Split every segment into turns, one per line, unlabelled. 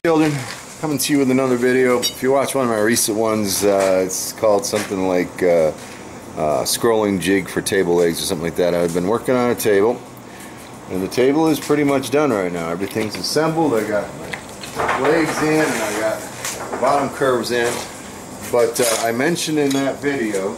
Children, coming to you with another video. If you watch one of my recent ones, it's called something like scrolling jig for table legs or something like that. I've been working on a table, and the table is pretty much done right now. Everything's assembled. I got my legs in and I got the bottom curves in. But I mentioned in that video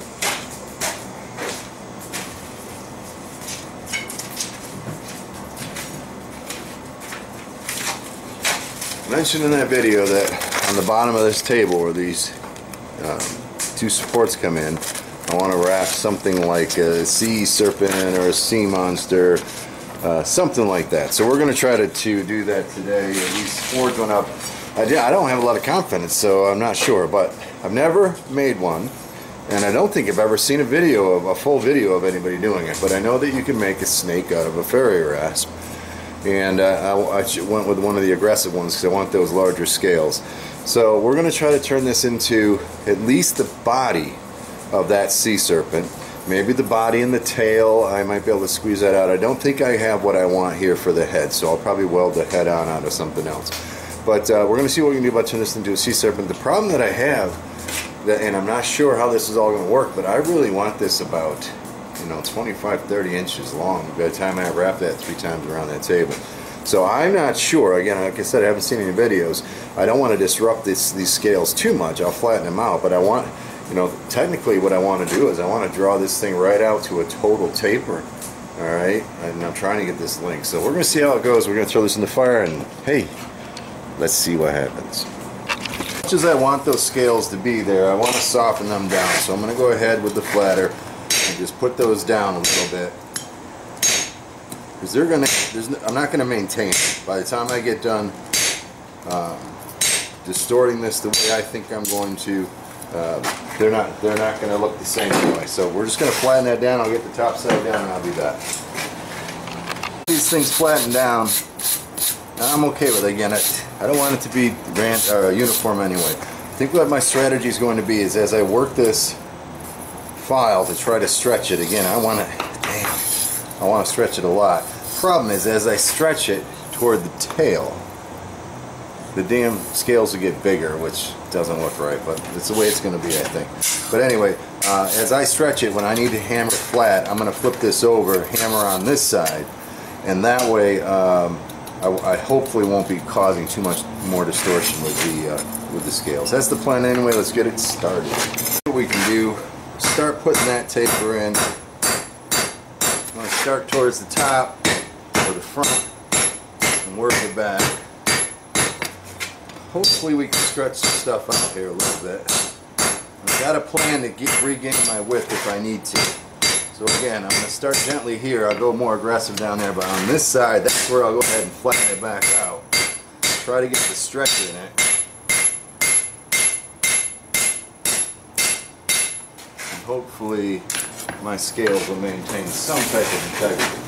that on the bottom of this table where these two supports come in, I want to wrap something like a sea serpent or a sea monster, something like that. So we're going to try to do that today. These boards went up. I don't have a lot of confidence, so I'm not sure, but I've never made one, and I don't think I've ever seen a full video of anybody doing it. But I know that you can make a snake out of a farrier rasp. And I went with one of the aggressive ones because I want those larger scales. So we're going to try to turn this into at least the body of that sea serpent. Maybe the body and the tail, I might be able to squeeze that out. I don't think I have what I want here for the head, so I'll probably weld the head on out of something else. But we're going to see what we can do about turning this into a sea serpent. The problem that I have, and I'm not sure how this is all going to work, but I really want this about 25-30 inches long by the time I wrap that 3 times around that table. So I'm not sure. Again, like I said, I haven't seen any videos. I don't want to disrupt these scales too much. I'll flatten them out, but I want, technically what I want to do is I want to draw this thing right out to a total taper. Alright, and I'm trying to get this link. So we're going to see how it goes. We're going to throw this in the fire and hey, let's see what happens. As much as I want those scales to be there, I want to soften them down. So I'm going to go ahead with the flatter and just put those down a little bit, because I'm not going to maintain it. By the time I get done distorting this the way I think I'm going to, they're not going to look the same anyway. So we're just going to flatten that down. I'll get the top side down and I'll be back. These things flattened down, I'm okay with it. Again, I don't want it to be uniform anyway. I think what my strategy is going to be is as I work this file to try to stretch it. Again, I want to stretch it a lot. Problem is, as I stretch it toward the tail, the damn scales will get bigger, which doesn't look right, but it's the way it's going to be, I think. But anyway, as I stretch it, when I need to hammer flat, I'm going to flip this over, hammer on this side, and that way I hopefully won't be causing too much more distortion with the scales. That's the plan anyway. Let's get it started. What we can do, start putting that taper in. I'm going to start towards the top or the front and work it back. Hopefully we can stretch some stuff out here a little bit. I've got a plan to regain my width if I need to. So again, I'm going to start gently here. I'll go more aggressive down there, but on this side, that's where I'll go ahead and flatten it back out. Try to get the stretch in it. Hopefully my scales will maintain some type of integrity.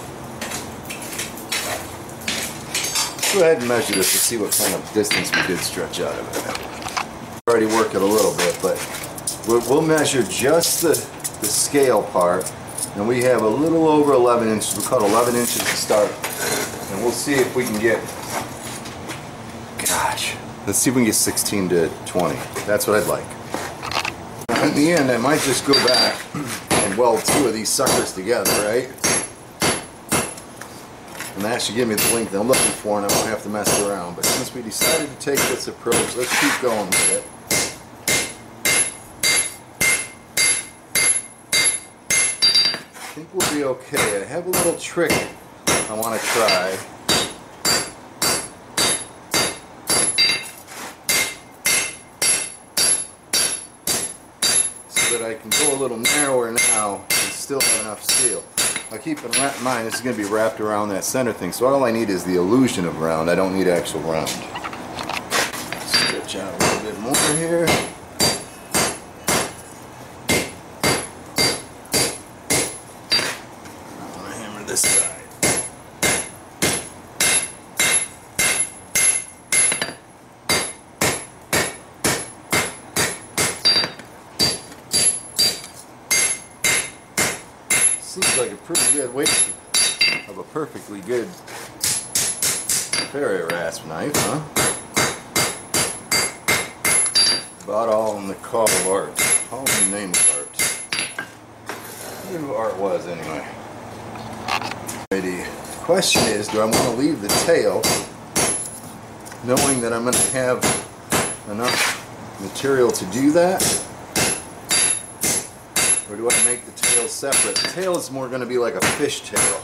Let's go ahead and measure this to see what kind of distance we did stretch out of it. Already worked it a little bit, but we'll measure just the scale part, and we have a little over 11 inches. We'll cut 11 inches to start, and we'll see if we can get, let's see if we can get 16 to 20. That's what I'd like. In the end, I might just go back and weld 2 of these suckers together, right? And that should give me the length that I'm looking for, and I won't have to mess around. But since we decided to take this approach, let's keep going with it. I think we'll be okay. I have a little trick I want to try. That I can go a little narrower now and still have enough steel. Now keep in mind, this is going to be wrapped around that center thing, so all I need is the illusion of round. I don't need actual round. Stretch out a little bit more here. I'm going to hammer this side. Seems like a pretty good waste of a perfectly good farrier rasp knife, huh? about all in the call of art, all in the name of art. Whatever art was anyway. The question is, do I want to leave the tail knowing that I'm going to have enough material to do that? Or do I make the tail separate? The tail is more going to be like a fish tail.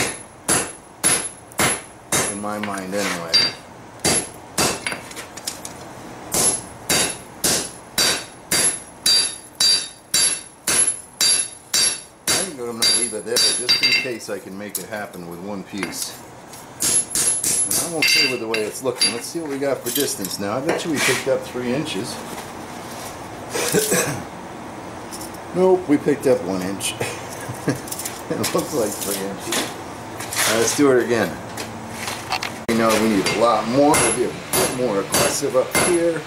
In my mind anyway. I'm going to leave it there just in case I can make it happen with one piece. And I'm okay with the way it's looking. Let's see what we got for distance now. I bet you we picked up 3 inches. Nope, we picked up 1 inch. It looks like 3 inches. Alright, let's do it again. We know we need a lot more. We'll be a bit more aggressive up here.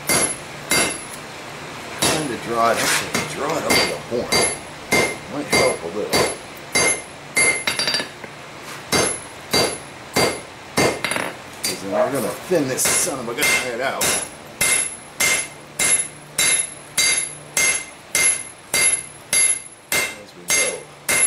Trying to draw it over the horn. Might help a little. Because then we're going to thin this son of a gun head out. As we go.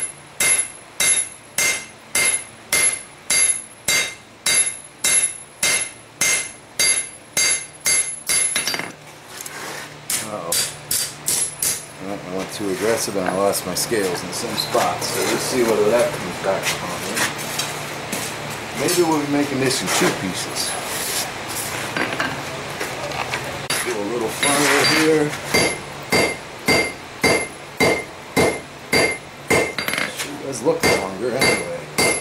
Uh-oh. I went too aggressive and I lost my scales in some spots, so we'll see whether that comes back upon me. Maybe we'll be making this in 2 pieces. Do a little farrier here. Sure does look longer anyway.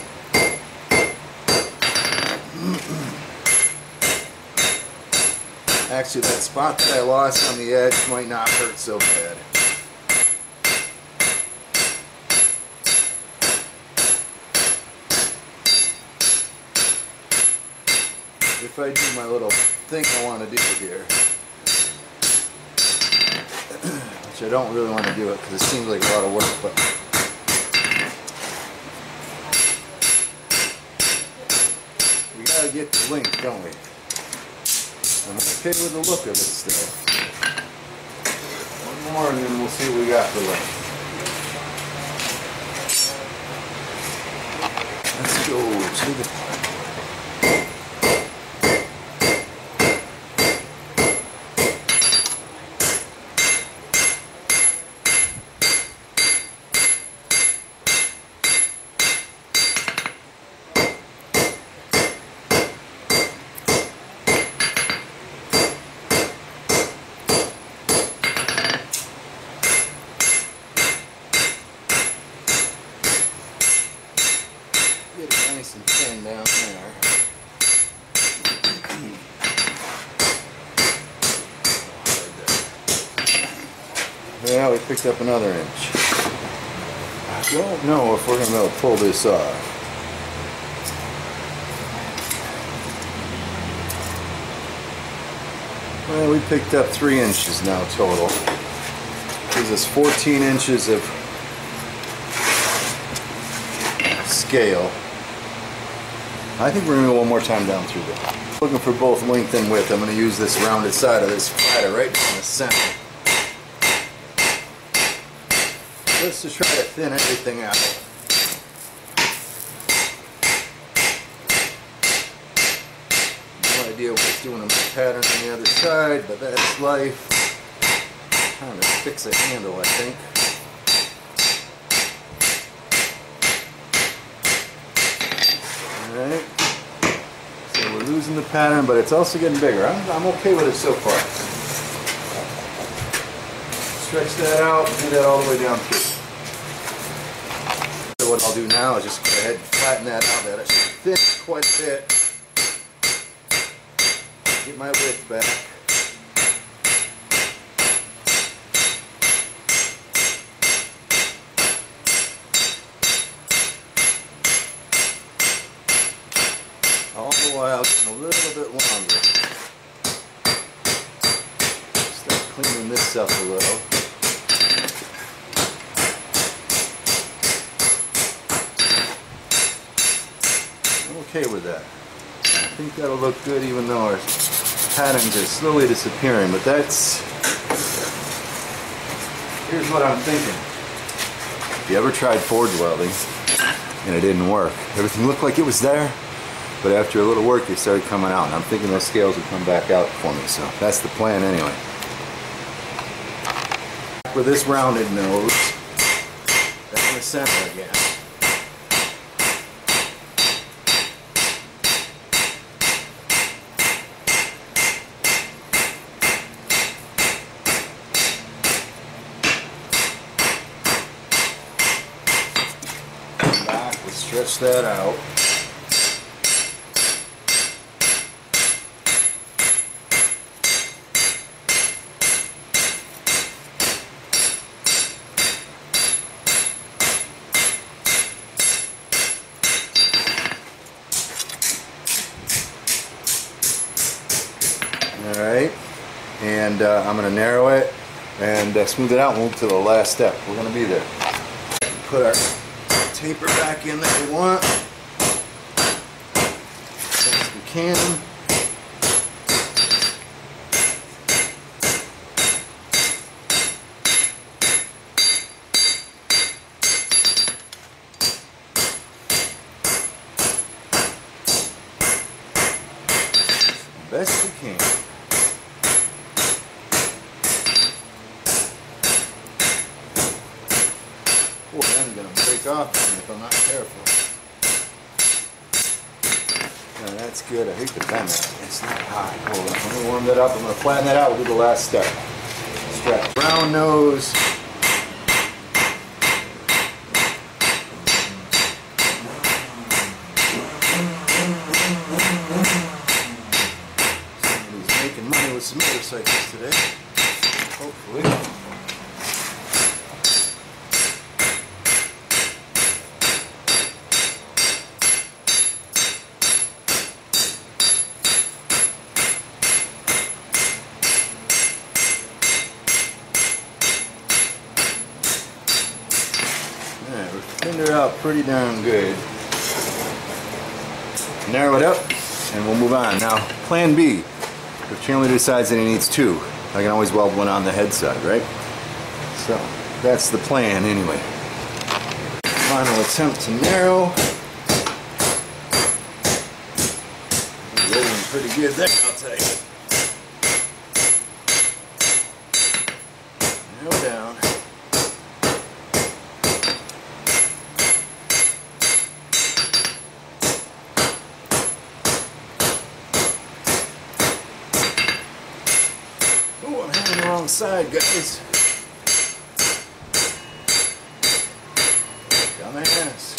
Actually, that spot that I lost on the edge might not hurt so bad. If I do my little thing I want to do here, which I don't really want to do it because it seems like a lot of work, but we gotta get the length, don't we? I'm okay with the look of it still. One more and then we'll see what we got for length. Let's go to the nice and thin down there. Yeah, we picked up another inch. I don't know if we're going to be able to pull this off. Well, we picked up 3 inches now total. Gives us 14 inches of scale. I think we're going to go one more time down through there. Looking for both length and width. I'm going to use this rounded side of this platter right in the center. Let's just try to thin everything out. No idea what's doing in my pattern on the other side, but that's life. Trying to fix a handle, I think. Alright, so we're losing the pattern, but it's also getting bigger. I'm okay with it so far. Stretch that out, do that all the way down through. So what I'll do now is just go ahead and flatten that out. That should fit quite a bit. Get my width back. All the while getting a little bit longer. Start cleaning this up a little. I'm okay with that. I think that'll look good even though our patterns are slowly disappearing, but that's here's what I'm thinking. If you ever tried forge welding and it didn't work, everything looked like it was there, but after a little work, they started coming out. And I'm thinking those scales would come back out for me, so that's the plan anyway. For this rounded nose, down the center again. Stretch that out. All right, and I'm going to narrow it and smooth it out and move to the last step. We're going to be there. Put our taper back in that we want best we can. Best we can. Boy, I'm going to break off if I'm not careful. No, that's good. I hate to bend it. It's not hot. Hold on. Let me warm that up. I'm going to flatten that out. We'll do the last step. Stretch. Round nose. Somebody's making money with some motorcycles today. Hopefully. Thinned her out pretty darn good. Narrow it up and we'll move on. Now, plan B. If Chandler decides that he needs two, I can always weld one on the head side, right? So, that's the plan anyway. Final attempt to narrow. Rolling pretty good there, I'll tell you. Narrow down. Wrong side, guys. Dumbass.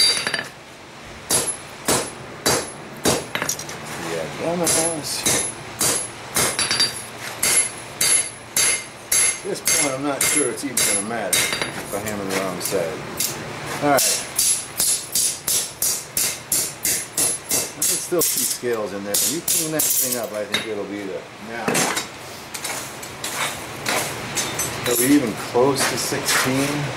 Yeah, dumbass. At this point, I'm not sure it's even going to matter if I hammer the wrong side. Alright. I can still see scales in there. When you clean that thing up, I think it'll be there. Now. Are we even close to 16?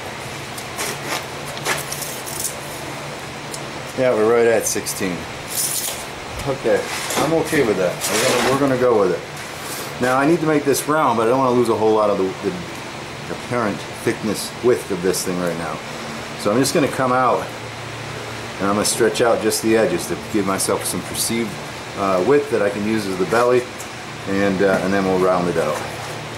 Yeah, we're right at 16. Okay, I'm okay with that. We're gonna go with it. Now I need to make this round, but I don't want to lose a whole lot of the apparent thickness, width of this thing right now. So I'm just gonna come out and I'm gonna stretch out just the edges to give myself some perceived width that I can use as the belly, and then we'll round it out.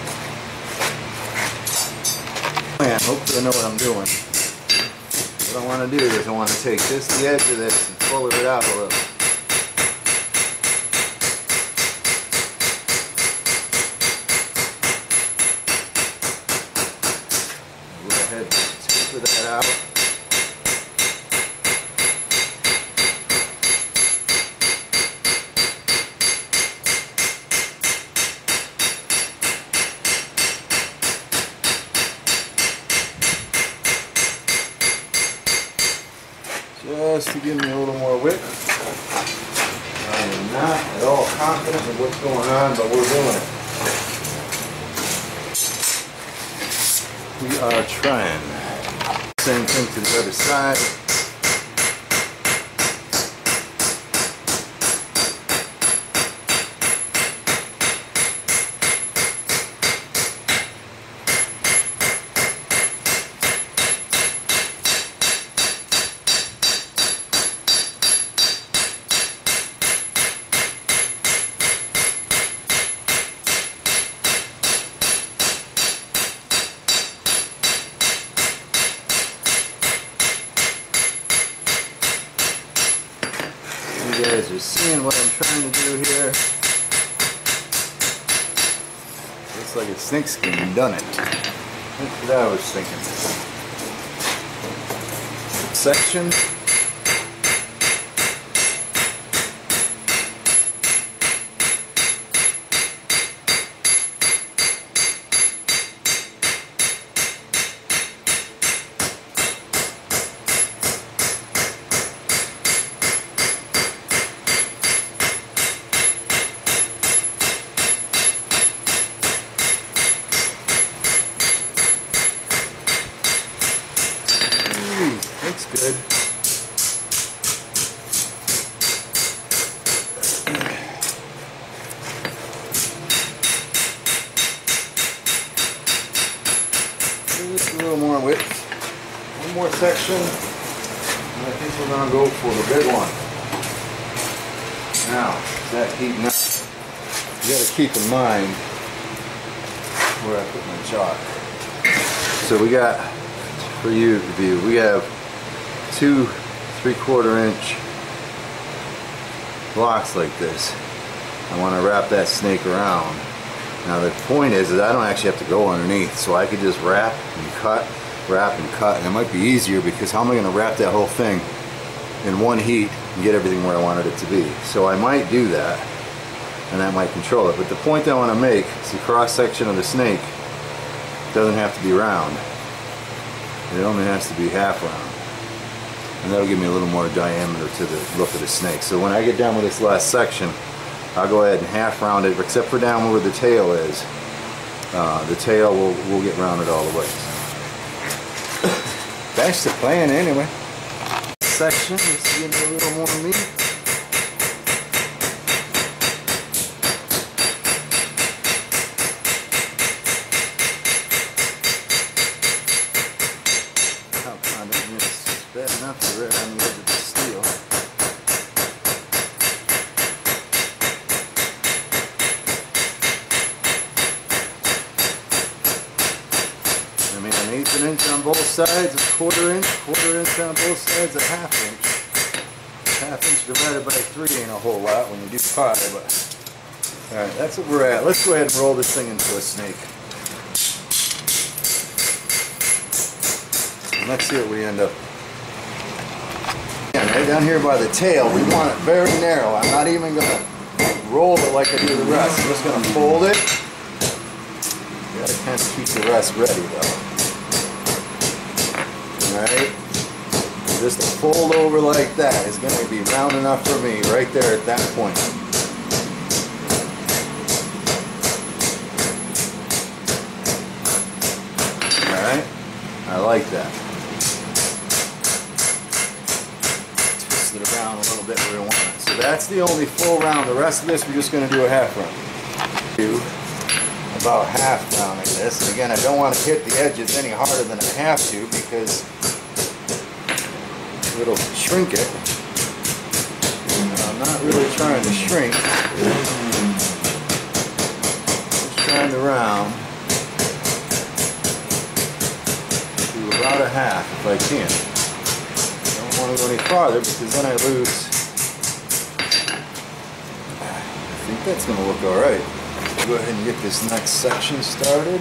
Hopefully I know what I'm doing. What I want to do is I want to take just the edge of this and pull it out a little. Go ahead and taper that out. Just to give me a little more width. I am not at all confident in what's going on, but we're doing it. We are trying. Same thing to the other side. just seeing what I'm trying to do here. Looks like a snake skin done it. That's what I was thinking. Section. Looks good. Just a little more width. One more section. And I think we're going to go for the big one. Now, is that heating up? You got to keep in mind where I put my chalk. So we got, for you to view, we have 2 3/4 inch blocks like this. I want to wrap that snake around. Now the point is that I don't actually have to go underneath, so I could just wrap and cut, and it might be easier because how am I going to wrap that whole thing in one heat and get everything where I wanted it to be? So I might do that, and that might control it. But the point that I want to make is the cross section of the snake doesn't have to be round. It only has to be half round. And that'll give me a little more diameter to the look of the snake. So when I get done with this last section, I'll go ahead and half round it, except for down where the tail is. The tail will get rounded all the way. That's the plan anyway. Section, let's get a little more meat. Bad enough to right on the edge of the steel. I mean, an 1/8 inch on both sides, a 1/4 inch on both sides, a 1/2 inch. 1/2 inch divided by 3 ain't a whole lot when you do pie, but alright, that's what we're at. Let's go ahead and roll this thing into a snake. And let's see what we end up. Right down here by the tail, we want it very narrow. I'm not even going to roll it like I do the rest. I'm just going to fold it. You got to kind of keep the rest ready though. Alright? Just a fold over like that is going to be round enough for me right there at that point. Alright? I like that. It around a little bit where we want it. So that's the only full round. The rest of this we're just going to do a half round. Do about half rounding this. And again, I don't want to hit the edges any harder than I have to because it'll shrink it. And I'm not really trying to shrink. Just trying to round to about a half if I can. I don't want to go any farther because then I lose. I think that's going to look alright. Go ahead and get this next section started.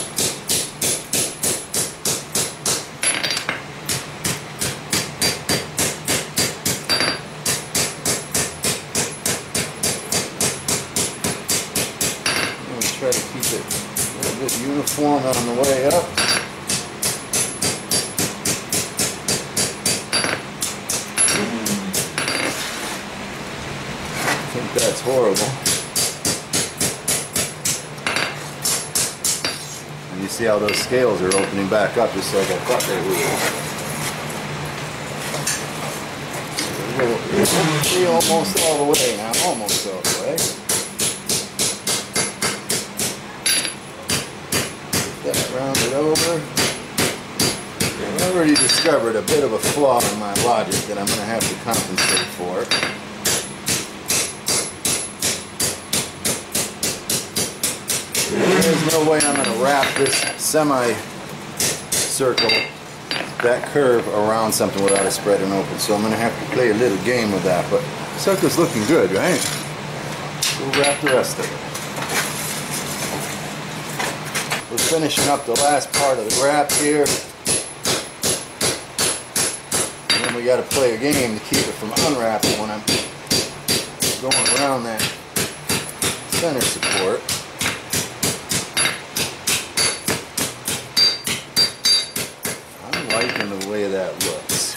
I'm going to try to keep it a little bit uniform on the way up. That's horrible. And you see how those scales are opening back up just like I thought they would. So we're almost all the way now, almost all the way. Get that rounded over. I already discovered a bit of a flaw in my logic that I'm going to have to compensate for. There's no way I'm going to wrap this semi-circle, that curve, around something without it spreading open. So I'm going to have to play a little game with that. But Sucker's looking good, right? We'll wrap the rest of it. We're finishing up the last part of the wrap here. And then we got to play a game to keep it from unwrapping when I'm going around that center support. I'm liking the way that looks.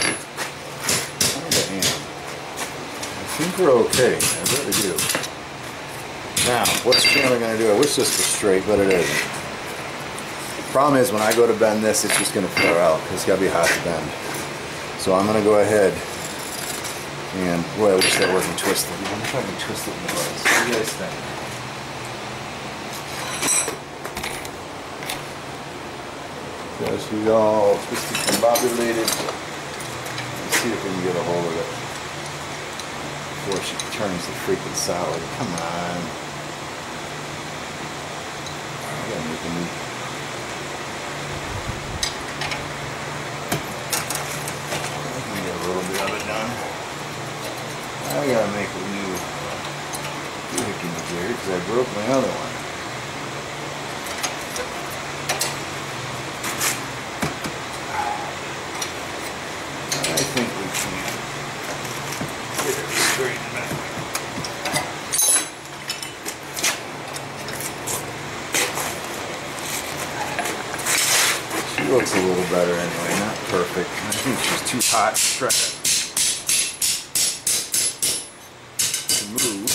I think we're okay. I really do. Now, what's Chandler going to do? I wish this was straight, but it isn't. The problem is when I go to bend this, it's just going to flare out because it's got to be hot to bend. So I'm going to go ahead and, boy, I wish that wasn't twisted. I wonder if I can twist it in the place. What do you guys think? So she's all twisted and combobulated. Let's see if we can get a hold of it before she turns the freaking solid. Come on. I gotta make a new. I can get a little bit of it done. I gotta make a new doohickey here because I broke my other one. I think we can get it straightened out. She looks a little better anyway, not perfect. I think she's too hot to try to move.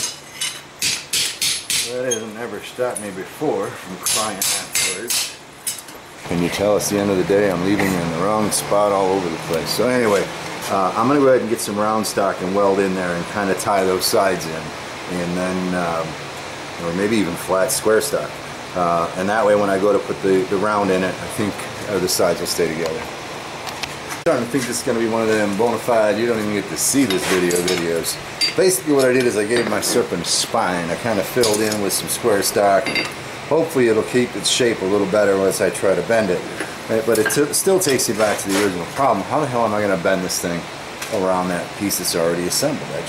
That hasn't ever stopped me before from crying afterwards. Can you tell it's the end of the day? I'm leaving in the wrong spot all over the place. So anyway, I'm going to go ahead and get some round stock and weld in there and kind of tie those sides in. And then, or maybe even flat square stock. And that way when I go to put the round in it, I think the sides will stay together. I'm starting to think this is going to be one of them bona fide, you don't even get to see this videos. Basically what I did is I gave my Serpent a spine. I kind of filled in with some square stock. Hopefully it'll keep its shape a little better as I try to bend it. But it still takes you back to the original problem. How the hell am I going to bend this thing around that piece that's already assembled? I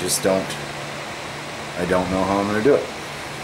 don't know how I'm going to do it.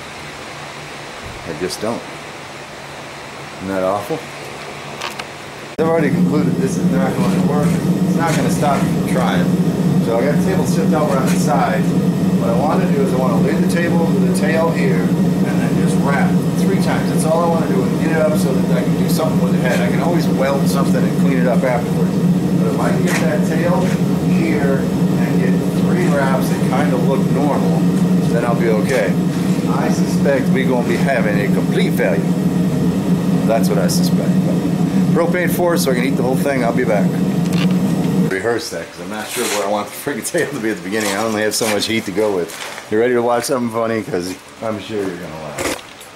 I just don't. Isn't that awful? I've already concluded this is not going to work. It's not going to stop me from trying. So I got the table shipped over on the side. What I want to do is I want to lay the table to the tail here and then just wrap 3 times. That's all I want to do is get it up so that I can do something with the head. I can always weld something and clean it up afterwards. But if I can get that tail here and get 3 wraps that kind of look normal, then I'll be okay. I suspect we're going to be having a complete failure. That's what I suspect. But propane force so I can eat the whole thing. I'll be back. Rehearse that because I'm not sure where I want the freaking tail to be at the beginning. I only have so much heat to go with. You ready to watch something funny? Because I'm sure you're going to laugh.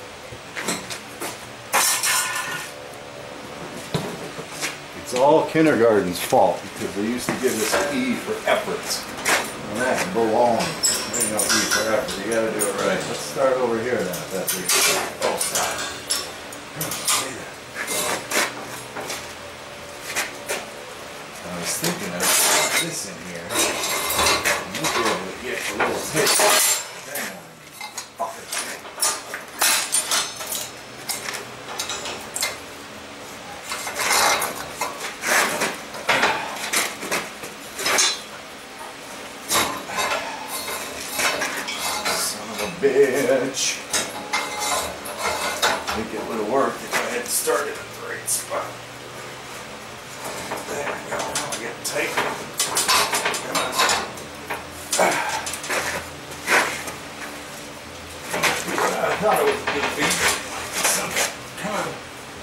It's all kindergarten's fault because they used to give us an E for efforts. And that's baloney. There ain't no E for effort. You got to do it right. Let's start over here then if that's what oh, stop. I was thinking I'd put this in here. And you'll be able to get a little hit. Damn. Fuck it. Son of a bitch. I think it would have worked if I had started at the right spot. There we go. Now we're getting tight. Come on. I thought it was a good feature. Come on.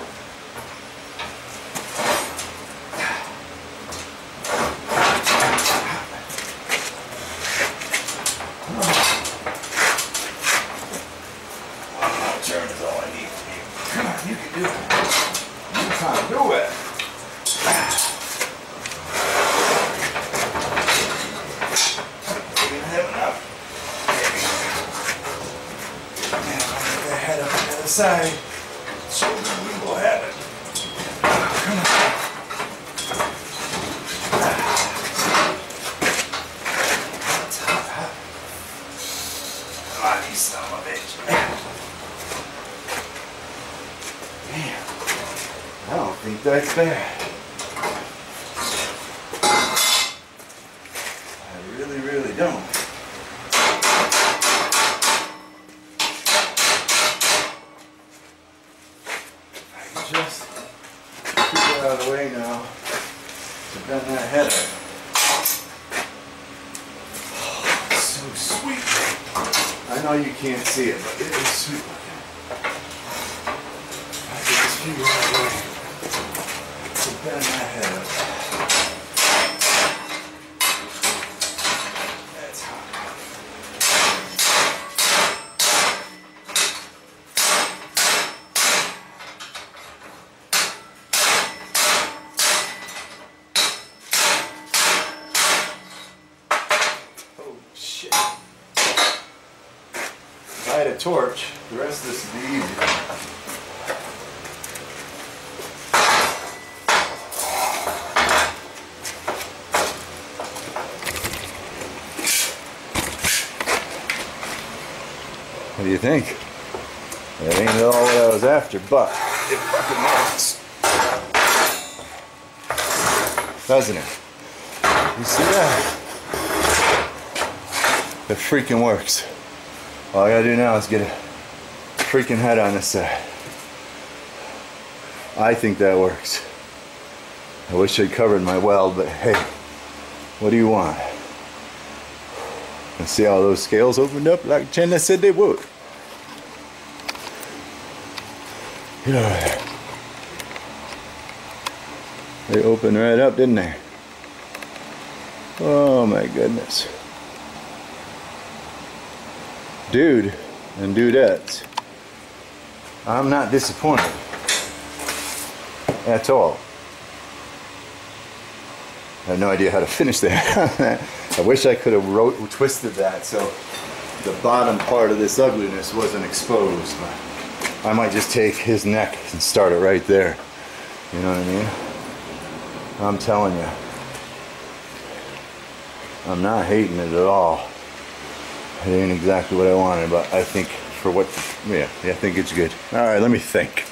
Turn is all I need to do. Come on, you can do it. You can't do it. Side, shoulder, we will have it. Come on. That's hot. think that's bad. I really, really don't. I can just keep it out of the way now to bend that head up. Oh, it's so sweet. I know you can't see it, but it is sweet looking. I can just figure out a way to bend that head up. That's hot. Oh shit. If I had a torch, the rest of this would be easy. What do you think? That ain't at all what I was after, but it fucking works. Doesn't it? You see that? It freaking works. All I gotta do now is get a freaking head on this side. I think that works. I wish I'd covered my weld, but hey, what do you want? And see how those scales opened up like Chandler said they would. You know, they opened right up, didn't they? Oh my goodness. Dude and dudettes, I'm not disappointed at all. I have no idea how to finish that. I wish I could have twisted that so the bottom part of this ugliness wasn't exposed, but I might just take his neck and start it right there. You know what I mean? I'm telling you, I'm not hating it at all. It ain't exactly what I wanted, but I think for what, yeah, I think it's good. All right, let me think.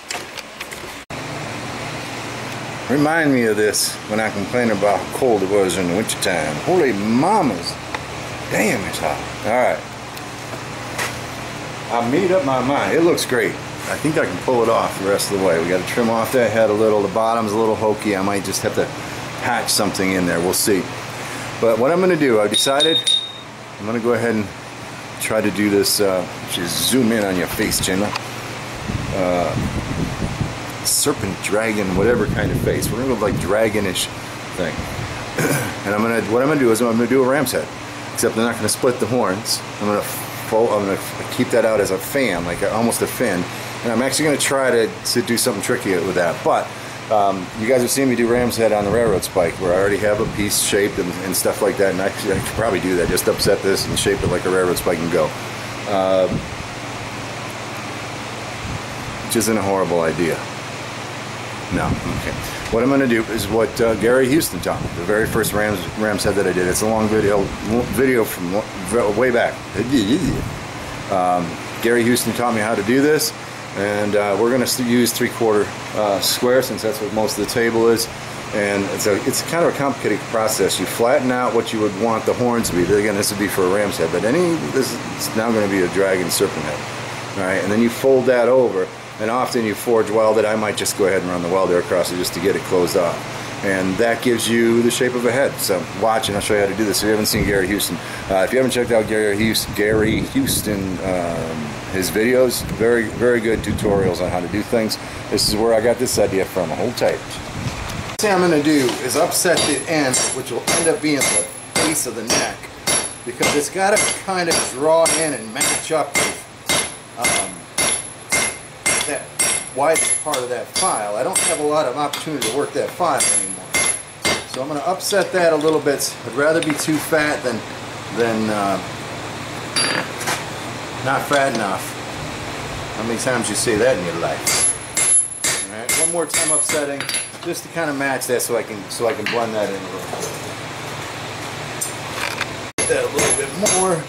Remind me of this when I complain about how cold it was in the wintertime. Holy mamas. Damn, it's hot. All right. I made up my mind. It looks great. I think I can pull it off the rest of the way. We got to trim off that head a little. The bottom's a little hokey. I might just have to patch something in there. We'll see. But what I'm going to do, I've decided I'm going to go ahead and try to do this. Just zoom in on your face, Chandler. Serpent, dragon, whatever kind of face. We're going to go like dragonish thing. And what I'm going to do is I'm going to do a ram's head. Except I'm not going to split the horns. I'm going to keep that out as a fan, like almost a fin. And I'm actually going to try to do something tricky with that. But you guys have seen me do ram's head on the railroad spike, where I already have a piece shaped and stuff like that. And actually, I could probably do that. Just upset this and shape it like a railroad spike and go. Which isn't a horrible idea. No, okay. What I'm going to do is what Gary Houston taught me. The very first ram's head that I did. It's a long video from way back. Gary Houston taught me how to do this, and we're going to use 3/4 square, since that's what most of the table is. And it's kind of a complicated process. You flatten out what you would want the horns to be. Again, this would be for a ram's head, but this is now going to be a dragon serpent head. All right, and then you fold that over. And often you forge weld it. I might just go ahead and run the welder across it just to get it closed off. And that gives you the shape of a head. So watch and I'll show you how to do this. If you haven't seen Gary Houston, if you haven't checked out Gary Houston, his videos, very, very good tutorials on how to do things. This is where I got this idea from. Hold tight. The thing I'm going to do is upset the end, which will end up being the base of the neck, because it's got to kind of draw in and match up with that widest part of that file. I don't have a lot of opportunity to work that file anymore. So I'm going to upset that a little bit. I'd rather be too fat than not fat enough. How many times you say that in your life? Alright, one more time upsetting, just to kind of match that so I can blend that in a little bit. Get that a little bit more.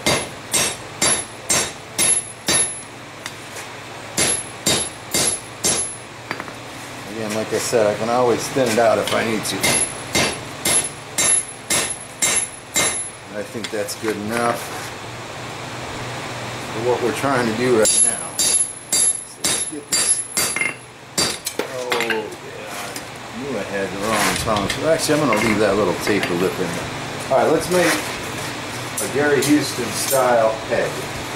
Again, like I said, I can always thin it out if I need to. I think that's good enough for what we're trying to do right now. So let's get this. Oh yeah, I knew I had the wrong tongs. So actually, I'm going to leave that little taper lip in there. All right, let's make a Gary Houston style head.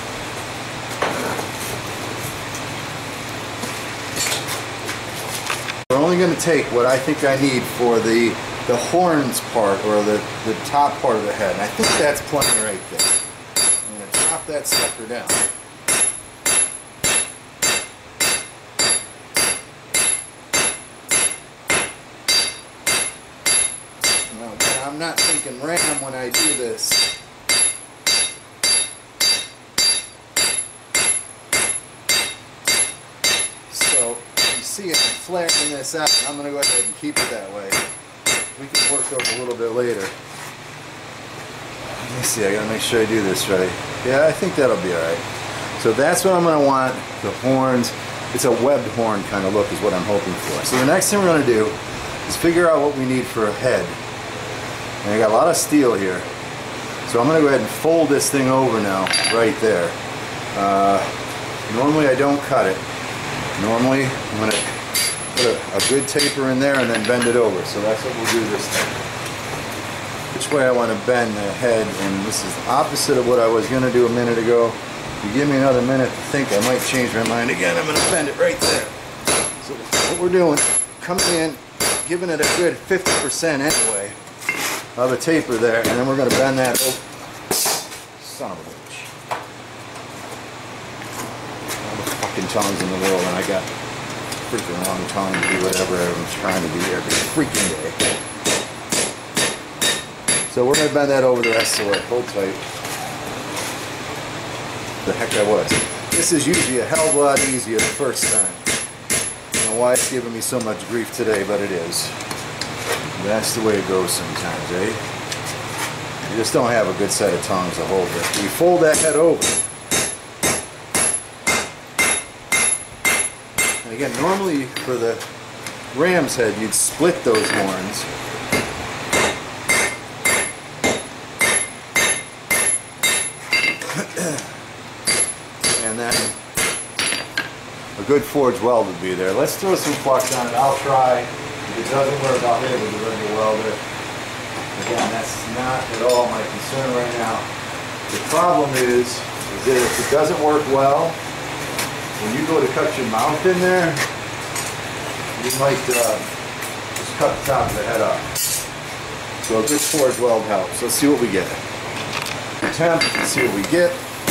We're only going to take what I think I need for the horns part, or the top part of the head. And I think that's plenty right there. I'm going to chop that sucker down. Now again, I'm not thinking ram when I do this. So you see it flaring this out. I'm going to go ahead and keep it that way. We can work those a little bit later. Let me see, I gotta make sure I do this right. Yeah, I think that'll be alright. So that's what I'm gonna want, the horns. It's a webbed horn kind of look is what I'm hoping for. So the next thing we're gonna do is figure out what we need for a head. And I got a lot of steel here. So I'm gonna go ahead and fold this thing over now, right there. Normally I don't cut it. Normally I'm gonna put a good taper in there and then bend it over. So that's what we'll do this time. Which way I want to bend the head, and this is the opposite of what I was going to do a minute ago. If you give me another minute to think, I might change my mind again. I'm going to bend it right there. So what we're doing, coming in, giving it a good 50% anyway of a taper there, and then we're going to bend that over. Son of a bitch. All the fucking tongs in the world, and I got freaking long tongue to do whatever I'm trying to do every freaking day. So we're going to bend that over the rest of the way. Hold tight. The heck I was. This is usually a hell of a lot easier the first time. I don't know why it's giving me so much grief today, but it is. That's the way it goes sometimes, eh? You just don't have a good set of tongs to hold it. You fold that head over. Again, normally for the ram's head, you'd split those horns. And then a good forged weld would be there. Let's throw some flux on it. I'll try. If it doesn't work, I'll hit it with a regular welder. Again, that's not at all my concern right now. The problem is that if it doesn't work well, when you go to cut your mouth in there, you might just cut the top of the head off. So a good forged weld helps. Let's see what we get. Attempt, let's see what we get.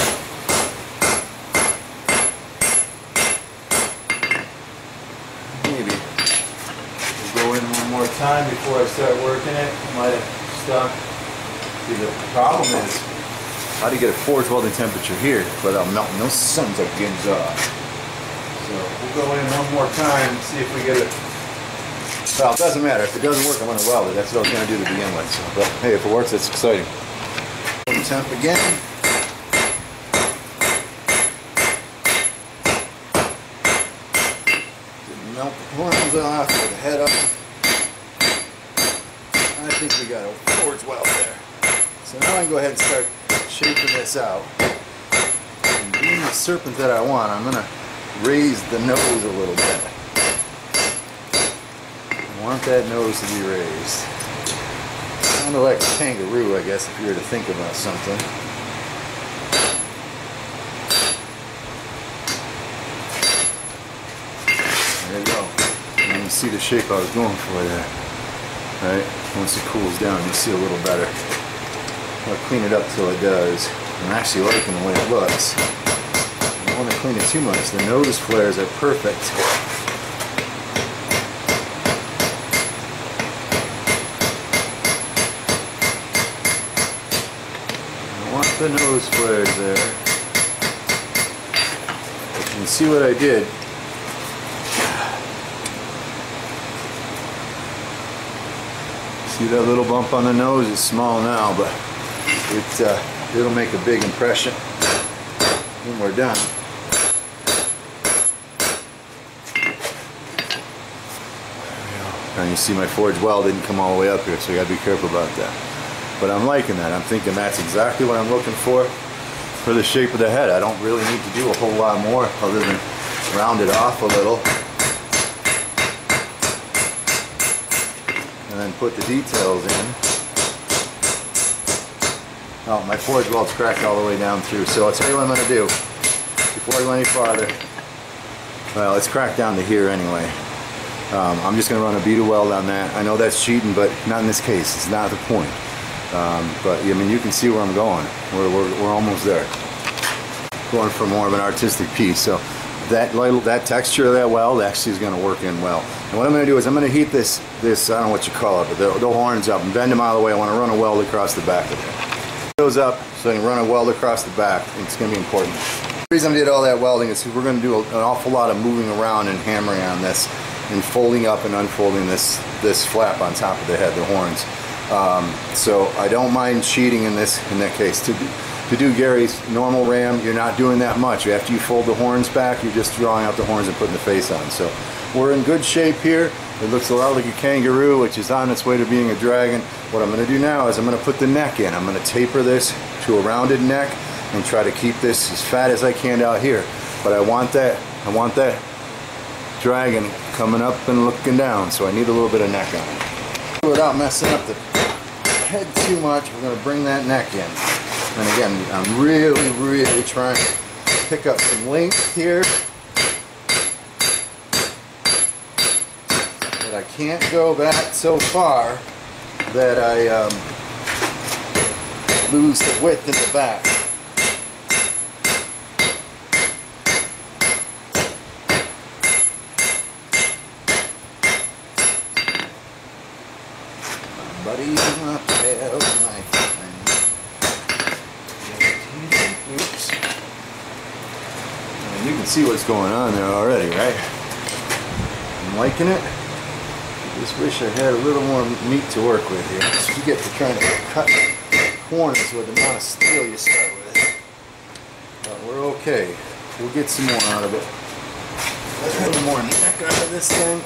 Maybe. We'll go in one more time before I start working it. Might have stuck. See, the problem is, how do you get a forged welding temperature here without melting those sons of gins off? So we'll go in one more time and see if we get it. Well, it doesn't matter. If it doesn't work, I'm going to weld it. That's what I was going to do to begin with. So, but hey, if it works, it's exciting. Temp again. Didn't melt the horns off or the head off. I think we got a forged weld there. So now I can go ahead and start shaping this out. And being the serpent that I want, I'm going to raise the nose a little bit. I want that nose to be raised. Kind of like a kangaroo, I guess, if you were to think about something. There you go. And you see the shape I was going for there. Right? Once it cools down, you see a little better. I'll clean it up till it does. I'm actually liking the way it looks. I don't want to clean it too much. The nose flares are perfect. I want the nose flares there. But you can see what I did. See that little bump on the nose? It's small now, but it'll make a big impression when we're done. And you see my forged weld didn't come all the way up here, so you gotta be careful about that. But I'm liking that. I'm thinking that's exactly what I'm looking for the shape of the head. I don't really need to do a whole lot more other than round it off a little. And then put the details in. Oh, my forged weld's cracked all the way down through. So I'll tell you what I'm going to do before I go any farther. Well, it's cracked down to here anyway. I'm just going to run a bead of weld on that. I know that's cheating, but not in this case. It's not the point. But I mean, you can see where I'm going. We're almost there. Going for more of an artistic piece. So that texture of that weld actually is going to work in well. And what I'm going to do is I'm going to heat this I don't know what you call it, but the horns up and bend them out of the way. I want to run a weld across the back of it. Those up so I can run a weld across the back. It's going to be important. The reason I did all that welding is because we're going to do an awful lot of moving around and hammering on this and folding up and unfolding this flap on top of the head, the horns. So I don't mind cheating in that case. To do Gary's normal ram, you're not doing that much. After you fold the horns back, you're just drawing out the horns and putting the face on. So we're in good shape here. It looks a lot like a kangaroo, which is on its way to being a dragon. What I'm going to do now is I'm going to put the neck in. I'm going to taper this to a rounded neck and try to keep this as fat as I can out here. But I want that dragon coming up and looking down, so I need a little bit of neck on it. Without messing up the head too much, we're going to bring that neck in. And again, I'm really trying to pick up some length here. But I can't go back so far that I lose the width in the back. Buddy's up there, my friend. Oops. And you can see what's going on there already, right? I'm liking it. I just wish I had a little more meat to work with here. So you get to trying to cut corners with the amount of steel you start with. But we're okay. We'll get some more out of it. Let's get a little more neck out of this thing.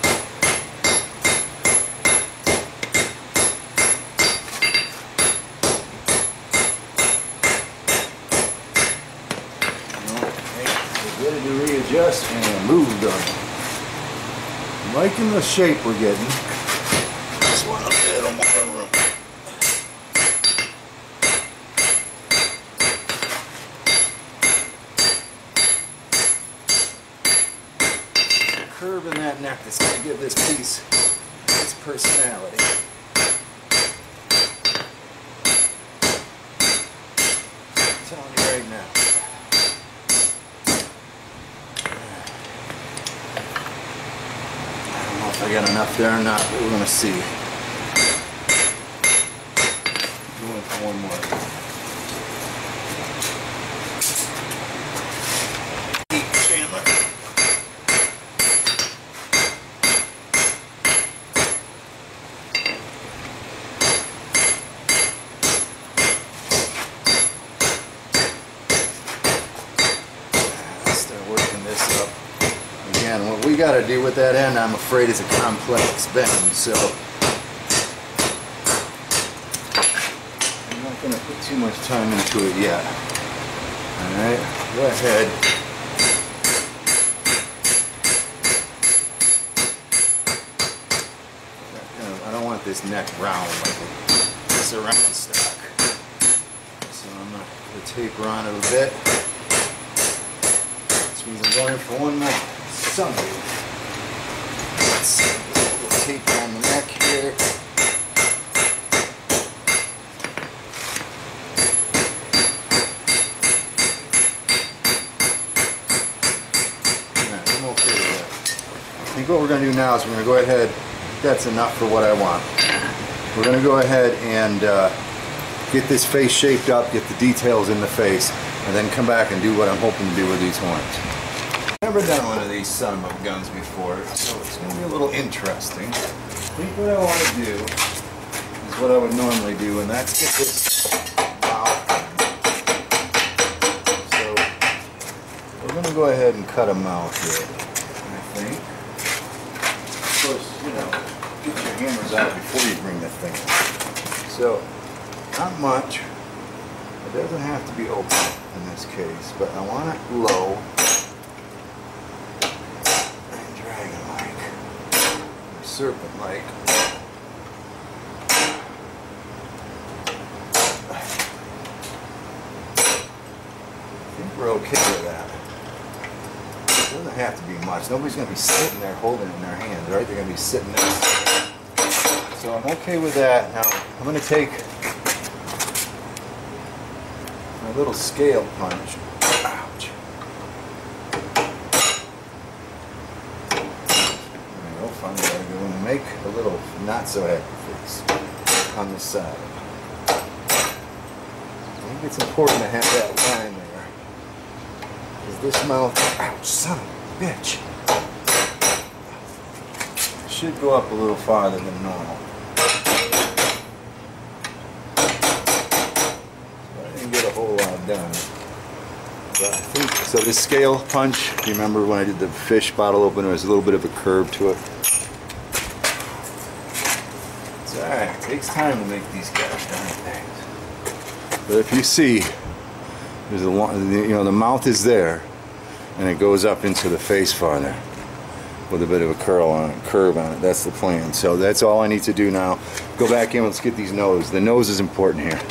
Ready to readjust and move them. I'm liking the shape we're getting. Just want a little more room. Curve in that neck that's going to give this piece its personality. I'm telling you right now. If I got enough there or not, but we're going to see. Going for one more. Chandler. Let's start working this up. Again, what we got to do with that end, I'm afraid, is a complex bend, so I'm not going to put too much time into it yet. Alright, go ahead. I don't want this neck round like it's a round stock. So I'm going to put a taper on it a bit. Which means I'm going for one more. Something. Let's see. A little tape on the neck here. Alright, I'm okay with that. I think what we're going to do now is we're going to go ahead. That's enough for what I want. We're going to go ahead and get this face shaped up, get the details in the face, and then come back and do what I'm hoping to do with these horns. I've never done one of these son of guns before, so it's going to be a little interesting. I think what I want to do is what I would normally do, and that's get this mouth. So we're going to go ahead and cut a mouth here, I think. Of course, you know, get your hammers out before you bring the thing. So, not much. It doesn't have to be open in this case, but I want it low and dragon-like, or serpent-like. I think we're okay with that. It doesn't have to be much. Nobody's going to be sitting there holding it in their hands, right? They're going to be sitting there. So I'm okay with that. Now I'm going to take my little scale punch. Ouch. There we go. Finally, I'm going to make a little not so happy face on this side. I think it's important to have that line there. Because this mouth, ouch, son of a bitch, should go up a little farther than normal. Get a whole lot done, but I think so. This scale punch, you remember when I did the fish bottle opener, there was a little bit of a curve to it. It's alright, it takes time to make these gosh darn things. But if you see, there's a long, you know, the mouth is there and it goes up into the face farther with a bit of a curve on it. That's the plan. So that's all I need to do now. Go back in, let's get these noses. The nose is important here.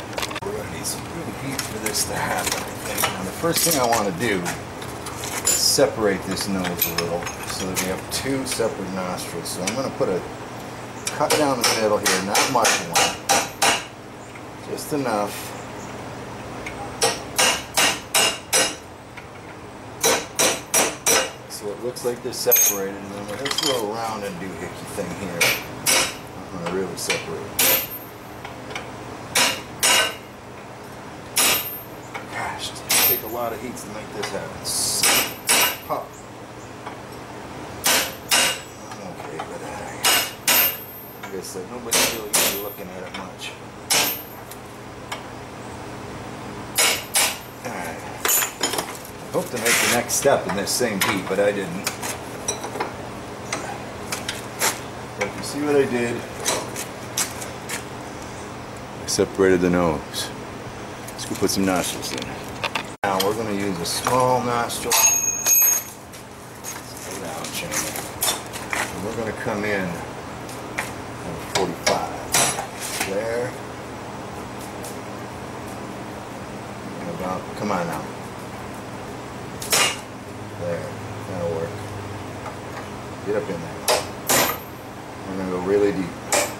To happen, I think. Now, the first thing I want to do is separate this nose a little so that we have two separate nostrils. So I'm going to put a cut down the middle here, not much one, just enough. So it looks like they're separated, and then with this little round and doohickey thing here, I'm going to really separate it. Take a lot of heat to make this happen. Pop. I'm okay with that. Like I said, nobody's really going to be looking at it much. Alright. I hope to make the next step in this same heat, but I didn't. But if you see what I did, I separated the nose. Let's go put some nostrils in. Now we're going to use a small nostril. Slow down, Chandler. And we're going to come in at 45. There. And about, come on now. There. That'll work. Get up in there. We're going to go really deep.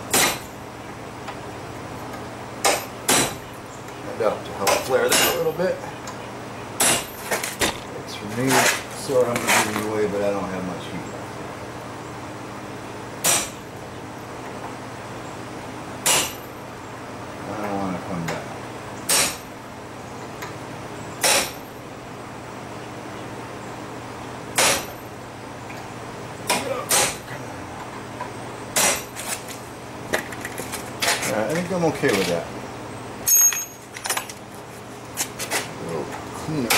And up to help flare that a little bit. For me, sorry I'm giving you away, but I don't have much heat left. I don't want to come back. Alright, I think I'm okay with that. A little cleaner.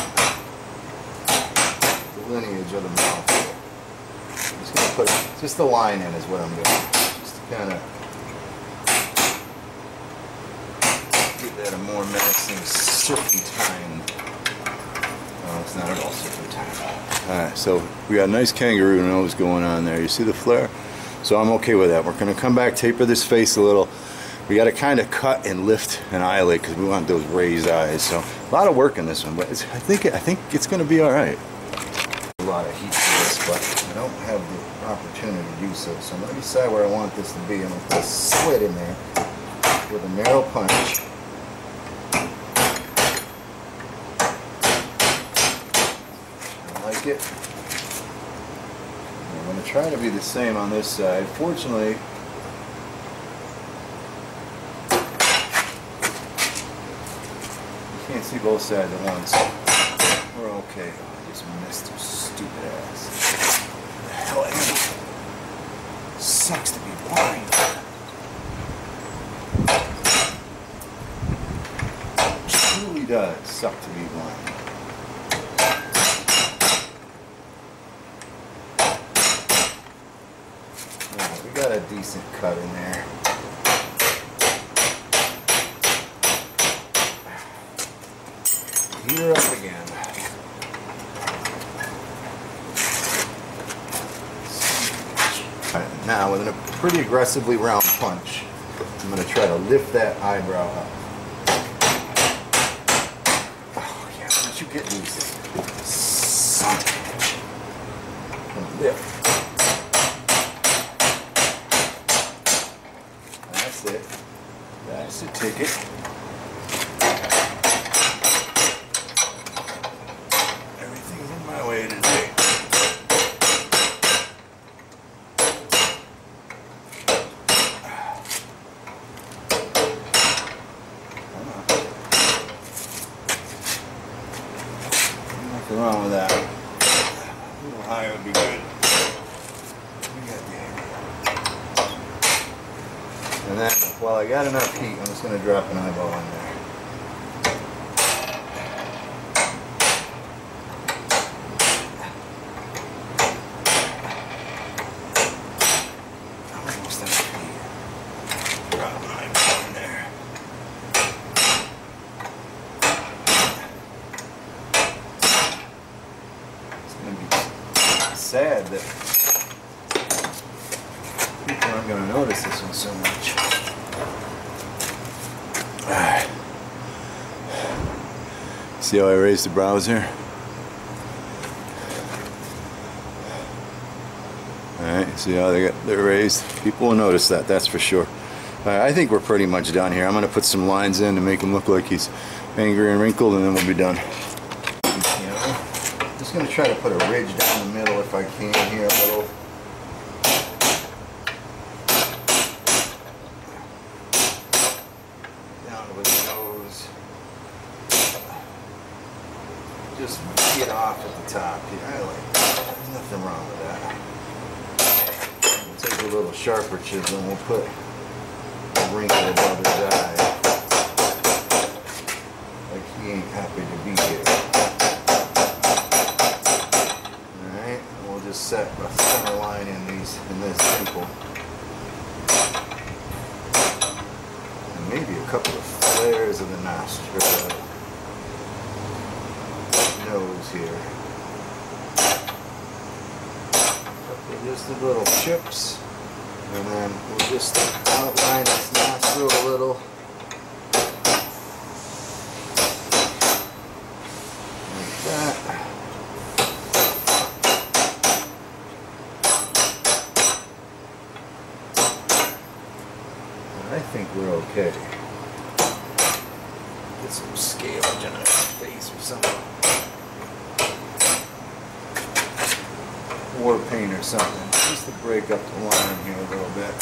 Lineage of the mouth. I'm just going to put just the line in is what I'm doing. Just to kind of give that a more menacing serpentine. Oh, it's not at all serpentine. Alright, so we got a nice kangaroo nose going on there. You see the flare? So I'm okay with that. We're going to come back, taper this face a little. We got to kind of cut and lift an eyelid because we want those raised eyes. So a lot of work in this one, but I think it's going to be alright. A lot of heat for this, but I don't have the opportunity to do so. So I'm going to decide where I want this to be. I'm going to put a slit in there with a narrow punch. I like it. I'm going to try to be the same on this side. Fortunately, you can't see both sides at once. We're okay. I just missed your stupid ass. What the hell am I? Sucks to be blind. It truly does suck to be blind. Right, we got a decent cut in there. Heat her up again. Alright, now with a pretty aggressively round punch, I'm going to try to lift that eyebrow up. Oh yeah, why don't you get these? Son of a bitch. Lift. That's it. That's the ticket. Everything's in my way today. Nothing wrong with that. A little higher would be good. And then, while I got enough heat, I'm just going to drop an eyeball in there. Almost enough heat. Drop an eyeball in there. It's going to be sad that people aren't going to notice this one so much. Alright. See how I raised the brows here? Alright, see how they're raised? People will notice that, that's for sure. Alright, I think we're pretty much done here. I'm going to put some lines in to make him look like he's angry and wrinkled, and then we'll be done. You know, I'm just going to try to put a ridge down the middle if I can here a little. Just get off at the top here. There's nothing wrong with that. We'll take a little sharper chisel and we'll put a wrinkle above his eye. Like he ain't happy to be here. Alright, and we'll just set a center line in this pimple. And maybe a couple of flares of the nostril. Nose here. Just the little chips, and then we'll just outline this nostril a little. Like that. And I think we're okay. Get some scalage on his face or something. War paint or something, just to break up the line here a little bit.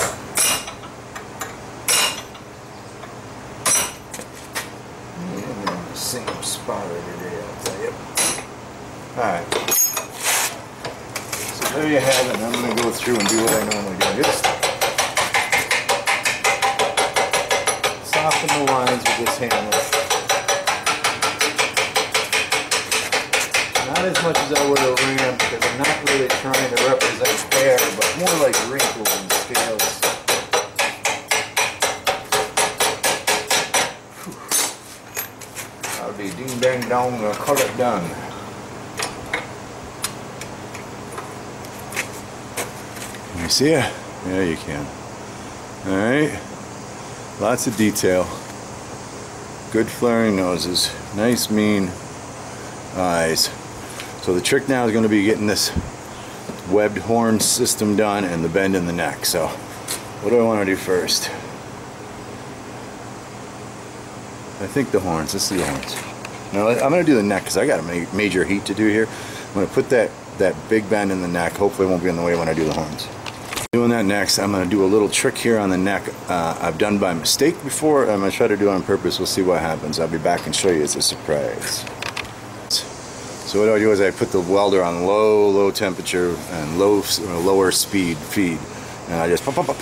And we're in the same spot today, I'll tell you. Alright. So there you have it. I'm going to go through and do what I normally do. Just soften the lines with this hammer. Not as much as I would have ran, because I'm not really trying to represent hair, but more like wrinkles and scales. I'll be ding dang dong, I'll call it done. Can you see it? Yeah, you can. Alright. Lots of detail. Good flaring noses. Nice, mean eyes. So the trick now is going to be getting this webbed horn system done and the bend in the neck. So what do I want to do first? I think the horns. Let's do the horns. Now I'm going to do the neck because I got a major heat to do here. I'm going to put that big bend in the neck. Hopefully it won't be in the way when I do the horns. Doing that next, I'm going to do a little trick here on the neck I've done by mistake before. I'm going to try to do it on purpose. We'll see what happens. I'll be back and show you. It's a surprise. So what I do is I put the welder on low temperature and lower speed feed, And I just pop, and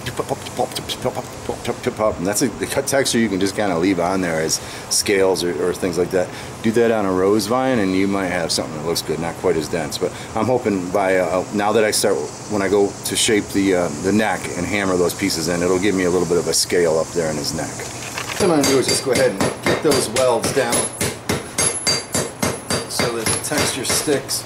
that's the texture you can just kind of leave on there as scales or things like that. Do that on a rose vine and you might have something that looks good, not quite as dense. But I'm hoping by now that I start, when I go to shape the neck and hammer those pieces in, it'll give me a little bit of a scale up there in his neck. What I'm going to do is just go ahead and get those welds down so that the texture sticks.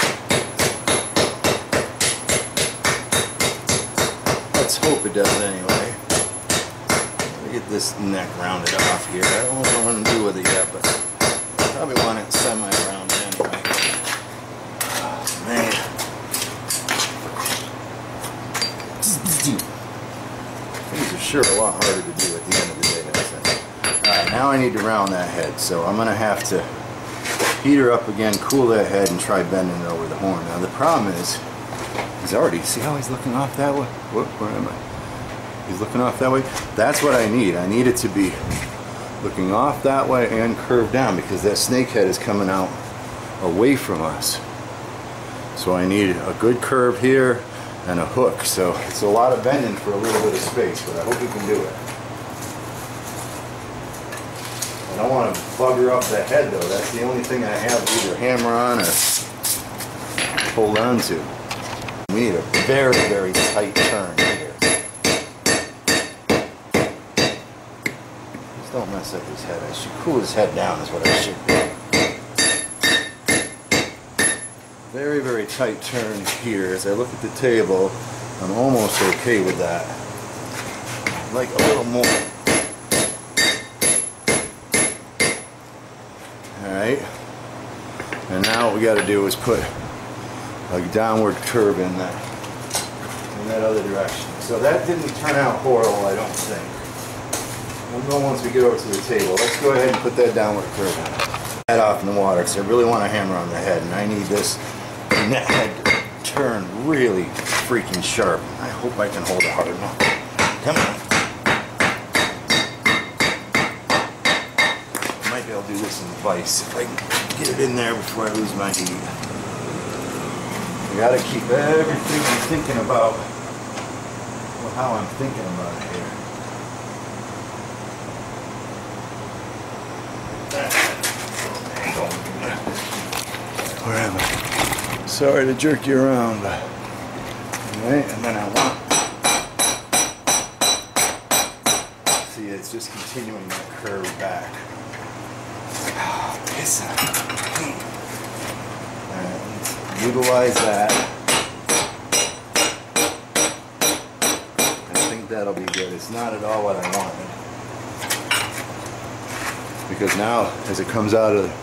Let's hope it does anyway. Let me get this neck rounded off here. I don't know what I'm going to do with it yet, but I probably want it semi-round anyway. Oh, man. These are sure a lot harder to do at the end of the day. Alright, now I need to round that head, so I'm going to have to heat her up again, cool that head, and try bending it over the horn. Now the problem is, he's already, see how he's looking off that way? Where am I? He's looking off that way? That's what I need. I need it to be looking off that way and curved down, because that snake head is coming out away from us. So I need a good curve here and a hook. So it's a lot of bending for a little bit of space, but I hope we can do it. I don't want to bugger up the head though. That's the only thing I have to either hammer on or hold on to. We need a very, very tight turn here. Just don't mess up his head. I should cool his head down is what I should do. Very, very tight turn here. As I look at the table, I'm almost okay with that. I'd like a little more. Alright, and now what we got to do is put a downward curve in that other direction. So that didn't turn out horrible, I don't think. We'll know once we get over to the table. Let's go ahead and put that downward curve in. Head off in the water, because I really want to hammer on the head, and I need this head to turn really freaking sharp. I hope I can hold it hard enough. Come on. I'll do this in the vise if I can get it in there before I lose my heat. I gotta keep everything I'm thinking about, well, how I'm thinking about it here. Where am I? Sorry to jerk you around, but alright, and then I want, see, it's just continuing that curve back. Alright, let's utilize that. I think that'll be good. It's not at all what I wanted. Because now, as it comes out of the...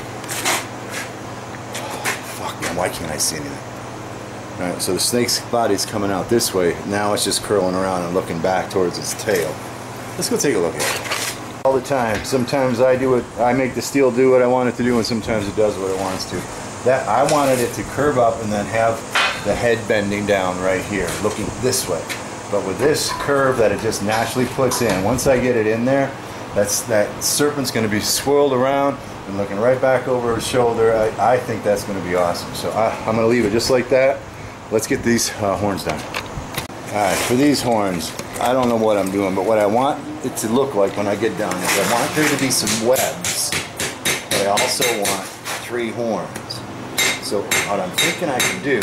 Fuck, man, why can't I see anything? Alright, so the snake's body's coming out this way. Now it's just curling around and looking back towards its tail. Let's go take a look at it. All the time. Sometimes I make the steel do what I want it to do, and sometimes it does what it wants to. That I wanted it to curve up and then have the head bending down right here, looking this way. But with this curve that it just naturally puts in, once I get it in there, that serpent's going to be swirled around and looking right back over his shoulder. I think that's going to be awesome. So I'm going to leave it just like that. Let's get these horns done. Alright, for these horns, I don't know what I'm doing, but what I want it to look like when I get done is I want there to be some webs, but I also want 3 horns. So what I'm thinking I can do is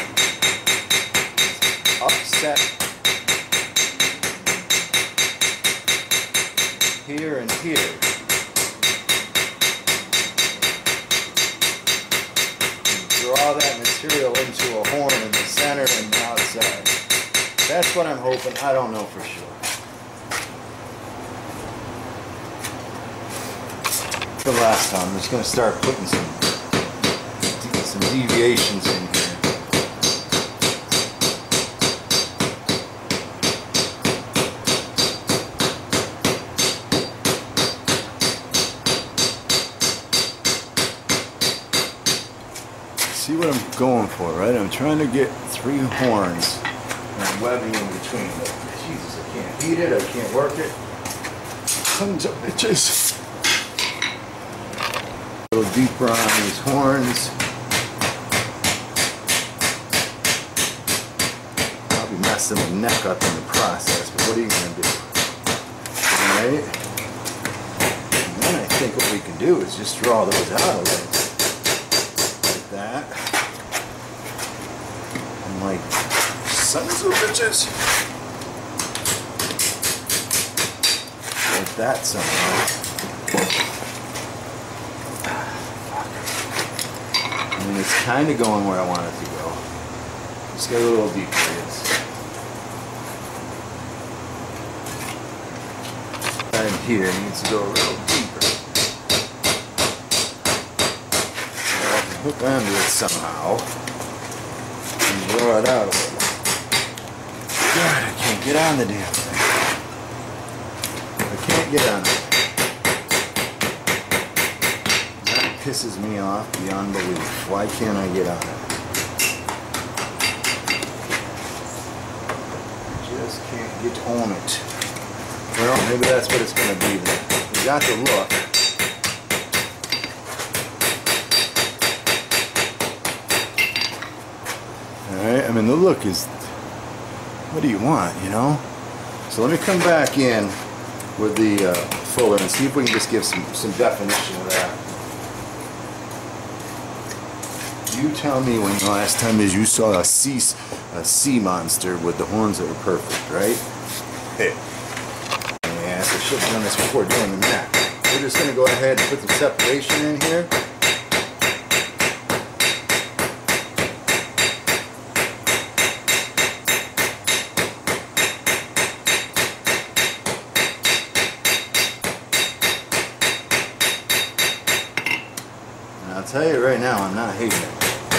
upset here and here. And draw that material into a horn in the center and outside. That's what I'm hoping. I don't know for sure. The last time, I'm just going to start putting some deviations in here. See what I'm going for, right? I'm trying to get 3 horns and webbing in between. But Jesus, I can't heat it, I can't work it. Tons of bitches. A little deeper on these horns. Probably messing the neck up in the process, but what are you going to do? Alright? And then I think what we can do is just draw those out a little bit. Like that. And like sons of bitches. Like that somehow. I mean, it's kind of going where I want it to go. Just get a little deeper. And here needs to go a little deeper. So I can hook onto it somehow and draw it out a little. God, I can't get on the damn thing. I can't get on it. That pisses me off beyond belief. Why can't I get on it? Just can't get on it. Well, maybe that's what it's going to be then. We got the look. Alright, I mean the look is, what do you want, you know? So let me come back in with the fuller and see if we can just give some definition of that. You tell me when the last time is you saw a sea monster with the horns that were perfect, right? Hey. I should have done this before doing the neck. We're just going to go ahead and put some separation in here. And I'll tell you right now, I'm not hating it.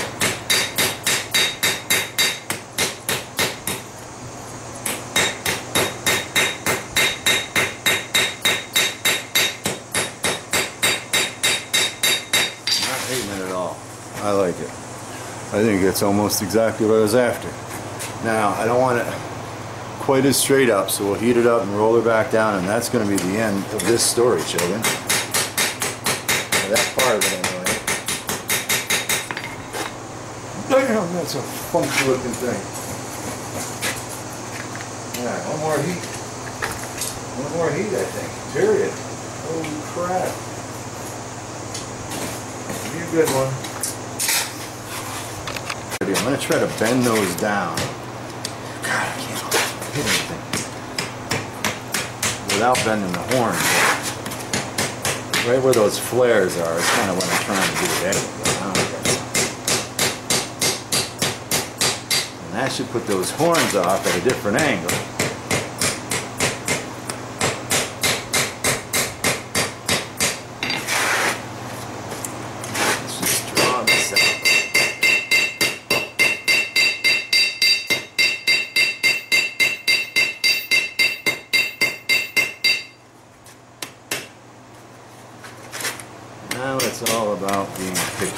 I like it. I think it's almost exactly what I was after. Now, I don't want it quite as straight up, so we'll heat it up and roll her back down, and that's going to be the end of this story, children. That part of it, anyway. Damn, that's a funky looking thing. Alright, one more heat. One more heat, I think. Period. Holy crap. Be a good one. I'm going to try to bend those down. God, I can't hit anything. Without bending the horn. Right where those flares are is kind of what I'm trying to do anyway. And that should put those horns off at a different angle. Let's just draw this out. Now it's all about being picky.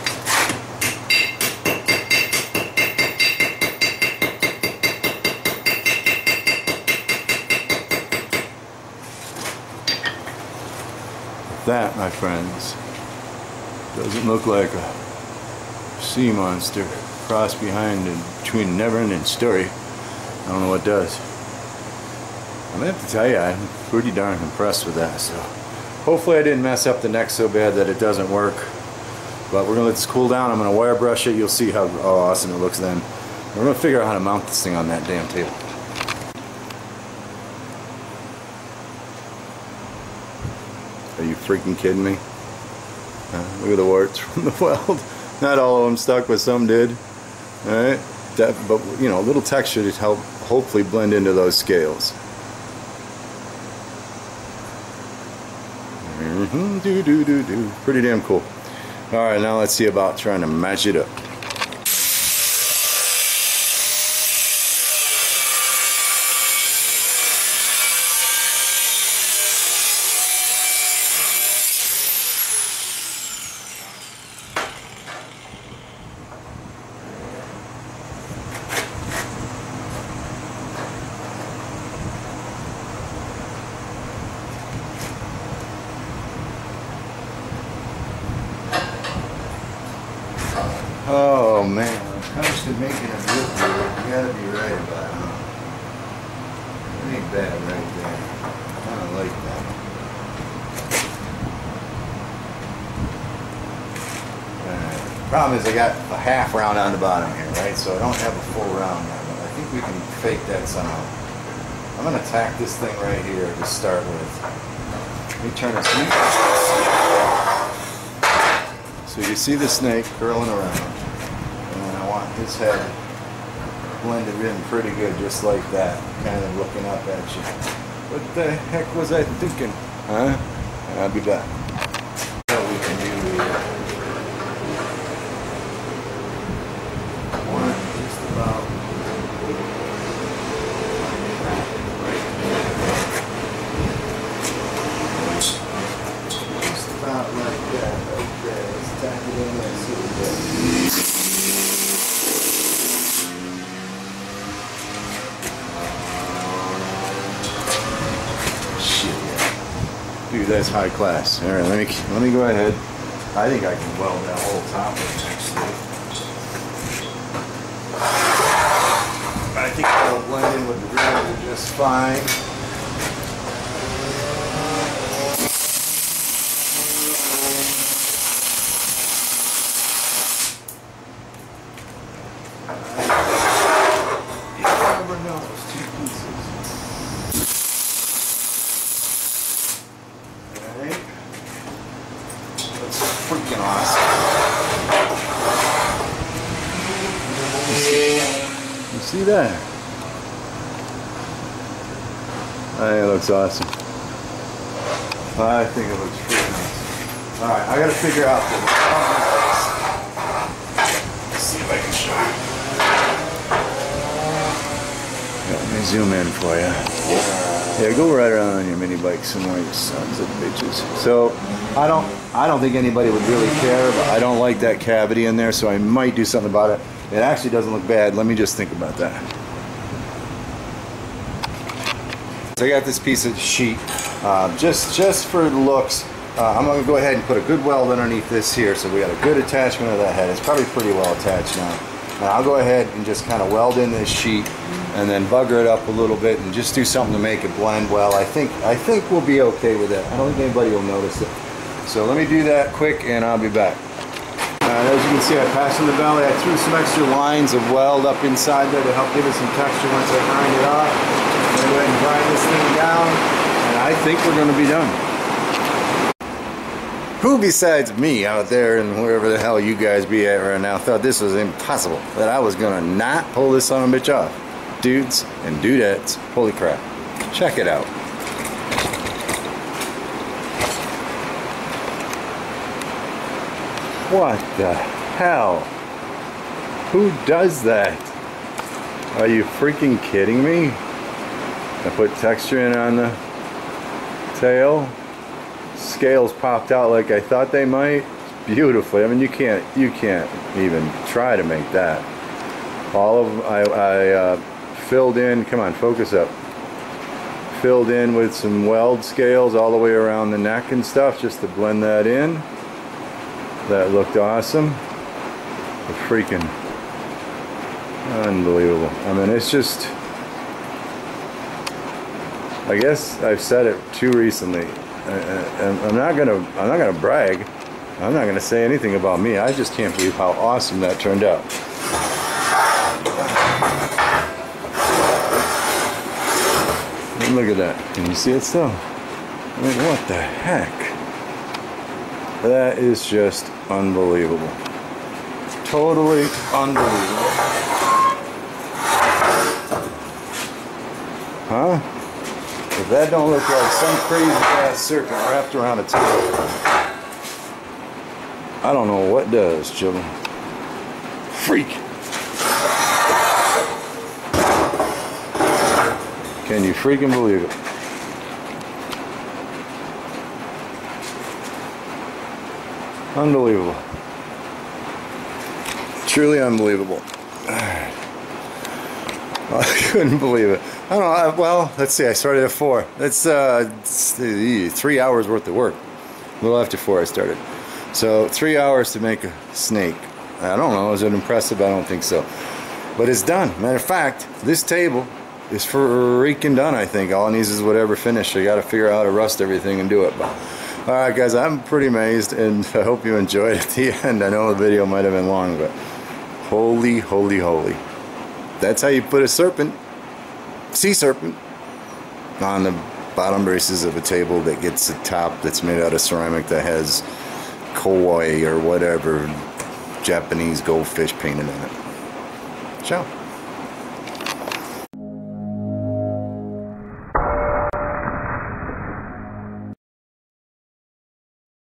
That, my friends, doesn't look like a sea monster crossed between a never-ending story. I don't know what does. I'm gonna have to tell you, I'm pretty darn impressed with that. So hopefully I didn't mess up the neck so bad that it doesn't work. But we're gonna let this cool down. I'm gonna wire brush it. You'll see how awesome it looks then. We're gonna figure out how to mount this thing on that damn table. Are you freaking kidding me? Look at the warts from the weld. Not all of them stuck, but some did. Alright? But, you know, a little texture to help hopefully blend into those scales. Pretty damn cool. Alright, now let's see about trying to match it up. Oh man, when it comes to making a good beer, you gotta be right about it. bad right there. I don't like that. Problem is I got a half round on the bottom here, right? So I don't have a full round now, but I think we can fake that somehow. I'm going to tack this thing right here to start with. Let me turn this. So you see the snake curling around. And then I want his head blended in pretty good, just like that. Kind of looking up at you. What the heck was I thinking? Huh? I'll be back. What we can do here. One just about like that, right there. Let's tack it in there, see what we get. Shit, yeah. Dude, that's high class. All right, let me go ahead. I think I can weld that whole top of it, actually. I think it'll blend in with the ground just fine. Freaking awesome. You see that? I think it looks awesome. I think it looks pretty nice. Alright, I gotta figure out the let's see if I can show you. Let me zoom in for you. Yeah, go right around on your mini bike somewhere, you sons of bitches. So I don't think anybody would really care, but I don't like that cavity in there, so I might do something about it. It actually doesn't look bad. Let me just think about that. So I got this piece of sheet, just for looks. I'm going to go ahead and put a good weld underneath this here, so we got a good attachment of that head. It's probably pretty well attached now. And I'll go ahead and just kind of weld in this sheet, and then bugger it up a little bit, and just do something to make it blend well. I think we'll be okay with it. I don't think anybody will notice it. So let me do that quick, and I'll be back. As you can see, I passed in the belly. I threw some extra lines of weld up inside there to help give it some texture once I grind it off. I'm going to go ahead and grind this thing down, and I think we're going to be done. Who besides me out there and wherever the hell you guys be at right now thought this was impossible, that I was going to not pull this son of a bitch off? Dudes and dudettes, holy crap. Check it out. What the hell? Who does that? Are you freaking kidding me? I put texture in on the tail. Scales popped out like I thought they might. Beautifully. I mean, you can't even try to make that. All of I filled in. Come on, focus up. Filled in with some weld scales all the way around the neck and stuff, just to blend that in. That looked awesome. Freaking unbelievable. I mean, it's just, I guess I've said it too recently. I'm not gonna brag. I'm not gonna say anything about me. I just can't believe how awesome that turned out. And look at that. Can you see it still? I mean, what the heck? That is just unbelievable. Totally unbelievable. Huh? If that don't look like some crazy ass serpent wrapped around a tail, I don't know what does, children. Freak. Can you freaking believe it? Unbelievable. Truly unbelievable. I couldn't believe it. I don't know. Well, let's see. I started at 4. That's 3 hours worth of work. A little after 4 I started. So 3 hours to make a snake. I don't know. Is it impressive? I don't think so. But it's done. Matter of fact, this table is freaking done, I think. All it needs is whatever finish. I got to figure out how to rust everything and do it. But alright guys, I'm pretty amazed, and I hope you enjoyed at the end. I know the video might have been long, but holy, holy, holy. That's how you put a serpent, sea serpent, on the bottom braces of a table that gets a top that's made out of ceramic that has koi or whatever Japanese goldfish painted on it. Ciao.